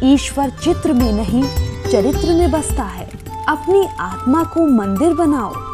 ईश्वर चित्र में नहीं चरित्र में बसता है। अपनी आत्मा को मंदिर बनाओ,